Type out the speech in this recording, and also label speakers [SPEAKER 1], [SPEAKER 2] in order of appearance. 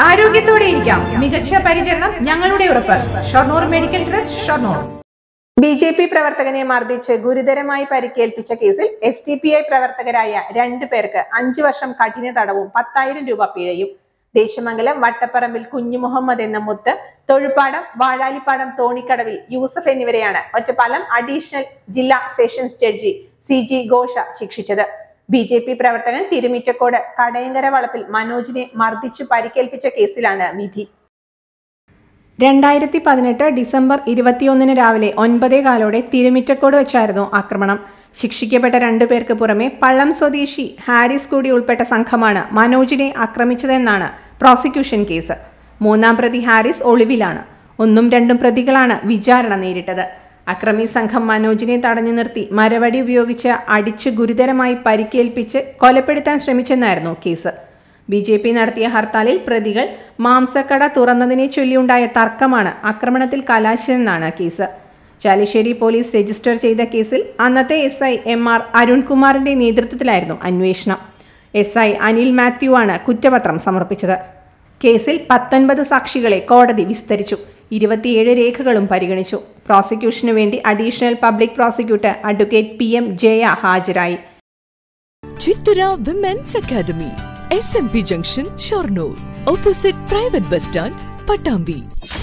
[SPEAKER 1] ആരോഗ്യത്തോടെ ഇരിക്കാം. മികച്ച പരിചരണം ഞങ്ങളുടെ ഉറപ്പ്. Shoranur medical trust, Shoranur.
[SPEAKER 2] BJP പ്രവർത്തകനെ മർദ്ദിച്ച് ഗുരുതരമായി പരിക്കേൽപ്പിച്ച കേസിൽ SDPI പ്രവർത്തകരായ 2 പേർക്ക് 5 വർഷം കഠിന തടവും 10,000 രൂപ പിഴയും. ദേശമംഗലം വട്ടപ്പറമ്പിൽ കുഞ്ഞു മുഹമ്മദ് എന്ന മുത്ത്, തൊഴുപ്പാടം വാഴാലിപ്പാടം തോണിക്കടവിൽ യൂസഫ് എന്നിവരെയാണ് ഒറ്റപ്പാലം അഡീഷണൽ ജില്ലാ സെഷൻസ് ജഡ്ജി CG ഘോഷ ശിക്ഷിച്ചത്. ബിജെപി പ്രവർത്തകൻ തിരുമിറ്റക്കോട് കടയങ്കര വളപ്പിൽ മനോജിനെ മർദ്ദിച്ചു പരിക്കേൽപ്പിച്ച കേസിലാണ് വിധി. 2018 ഡിസംബർ 21 രാവിലെ 9:15 തിരുമിറ്റക്കോട് വെച്ചായിരുന്നു ആക്രമണം. ശിക്ഷിക്കപ്പെട്ട 2 പേർക്ക് പുറമെ പള്ളം സ്വദേശി ഹാരിസ് കൂടി ഉൾപ്പെട്ട സംഘമാണ് മനോജിനെ ആക്രമിച്ചതെന്നാണ് പ്രോസിക്യൂഷൻ കേസ്. 3-ാം പ്രതി ഹാരിസ് ഒളിവിലാണ്. 1ഉം 2ഉം പ്രതികളാണ് വിചാരണ നേരിട്ടത്. അക്രമി സംഘം മനോജിനെ തടഞ്ഞു നിർത്തി മരവടി ഉപയോഗിച്ച് അടിച്ച് ഗുരുതരമായി പരിക്കേൽപ്പിച്ച് കൊലപ്പെടുത്താൻ ശ്രമിച്ചെന്നായിരുന്നു കേസ്. BJP നടത്തിയ ഹർത്താലിൽ പ്രതികൾ മാംസക്കട തുറന്നതിനെ ചൊല്ലിയുണ്ടായ തർക്കമാണ് ആക്രമണത്തിൽ കലാശിച്ചതെന്നാണ് കേസ്. ചാലിശ്ശേരി പോലീസ് രജിസ്റ്റർ ചെയ്ത കേസിൽ അന്നത്തെ SI MR അരുൺകുമാറിന്റെ നേതൃത്വത്തിലായിരുന്നു അന്വേഷണം. SI അനിൽ മാത്യു ആണ് കുറ്റപത്രം സമർപ്പിച്ചത്. കേസിൽ 19 സാക്ഷികളെ കോടതി വിസ്തരിച്ചു. 27 രേഖകളും പരിഗണിച്ചു. പ്രോസിക്യൂഷനു വേണ്ടി additional public prosecutor advocate PM Jaya ഹാജരായി.
[SPEAKER 3] Chithara women's academy, SMP junction, Shoranur, opposite private bus stand, Pattambi.